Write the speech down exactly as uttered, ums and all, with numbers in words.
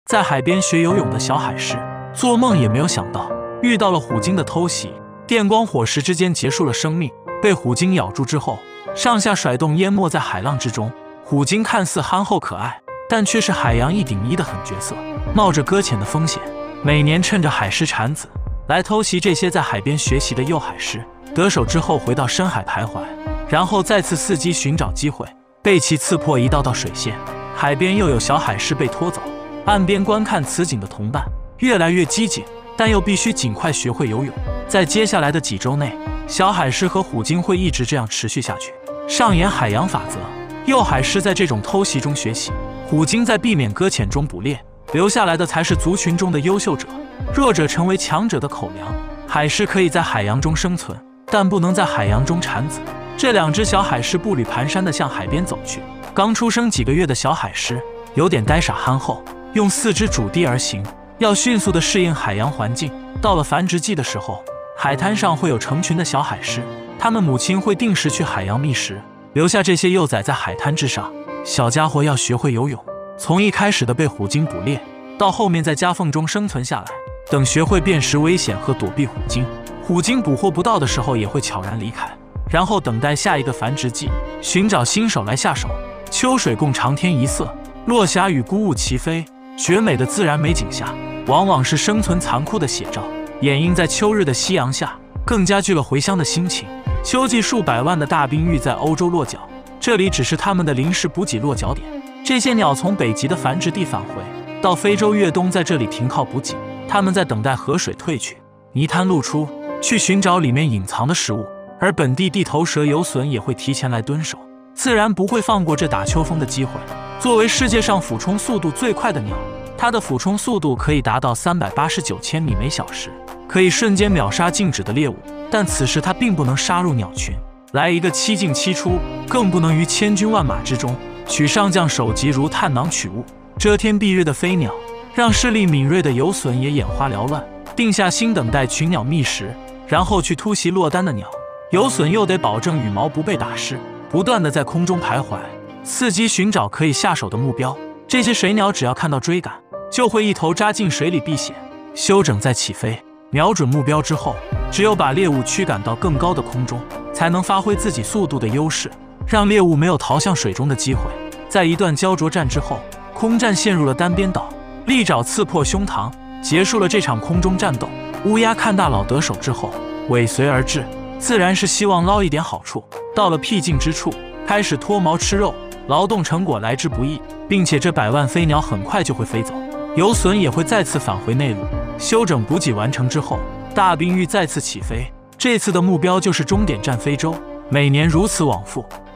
在海边学游泳的小海狮，做梦也没有想到遇到了虎鲸的偷袭，电光火石之间结束了生命。被虎鲸咬住之后，上下甩动，淹没在海浪之中。虎鲸看似憨厚可爱，但却是海洋一顶一的狠角色，冒着搁浅的风险，每年趁着海狮产子来偷袭这些在海边学习的幼海狮。得手之后回到深海徘徊，然后再次伺机寻找机会，被其刺破一道道水线。海边又有小海狮被拖走，岸边观看此景的同伴越来越激进，但又必须尽快学会游泳。在接下来的几周内，小海狮和虎鲸会一直这样持续下去，上演海洋法则。幼海狮在这种偷袭中学习，虎鲸在避免搁浅中捕猎，留下来的才是族群中的优秀者，弱者成为强者的口粮。海狮可以在海洋中生存，但不能在海洋中产子。这两只小海狮步履蹒跚地向海边走去。刚出生几个月的小海狮有点呆傻憨厚，用四肢主地而行，要迅速地适应海洋环境。到了繁殖季的时候，海滩上会有成群的小海狮，它们母亲会定时去海洋觅食，留下这些幼崽在海滩之上。小家伙要学会游泳，从一开始的被虎鲸捕猎，到后面在夹缝中生存下来，等学会辨识危险和躲避虎鲸，虎鲸捕获不到的时候也会悄然离开，然后等待下一个繁殖季，寻找新手来下手。秋水共长天一色，落霞与孤鹜齐飞，绝美的自然美景下，往往是生存残酷的写照，掩映在秋日的夕阳下，更加具了回乡的心情。秋季数百万的大冰玉在欧洲落脚，这里只是它们的临时补给落脚点。这些鸟从北极的繁殖地返回，到非洲越冬，在这里停靠补给。它们在等待河水退去，泥滩露出，去寻找里面隐藏的食物。而本地地头蛇游隼也会提前来蹲守，自然不会放过这打秋风的机会。作为世界上俯冲速度最快的鸟，它的俯冲速度可以达到三百八十九千米每小时，可以瞬间秒杀静止的猎物。但此时它并不能杀入鸟群，来一个七进七出，更不能于千军万马之中取上将首级如探囊取物。遮天蔽日的飞鸟，让视力敏锐的游隼也眼花缭乱，定下心等待群鸟觅食，然后去突袭落单的鸟。游隼又得保证羽毛不被打湿，不断地在空中徘徊，伺机寻找可以下手的目标。这些水鸟只要看到追赶，就会一头扎进水里避险，休整再起飞。瞄准目标之后，只有把猎物驱赶到更高的空中，才能发挥自己速度的优势，让猎物没有逃向水中的机会。在一段焦灼战之后，空战陷入了单边倒，利爪刺破胸膛，结束了这场空中战斗。乌鸦看大佬得手之后，尾随而至，自然是希望捞一点好处。到了僻静之处，开始脱毛吃肉，劳动成果来之不易，并且这百万飞鸟很快就会飞走。游隼也会再次返回内陆，休整补给完成之后，大冰玉再次起飞，这次的目标就是终点站非洲。每年如此往复，